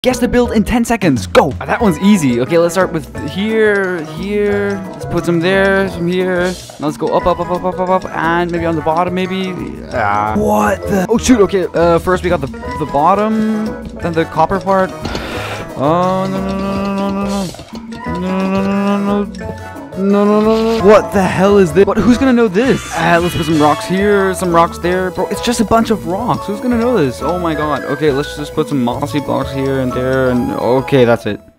Guess the build in 10 seconds. Go. That one's easy. Okay, let's start with here. Let's put some there, some here. Now let's go up, and maybe on the bottom, maybe. What the? Oh shoot. Okay. First we got the bottom, then the copper part. Oh no. What the hell is this? Who's gonna know this? Let's put some rocks here, some rocks there. Bro, it's just a bunch of rocks. Who's gonna know this? Oh my god. Okay, let's just put some mossy blocks here and there, and okay, that's it.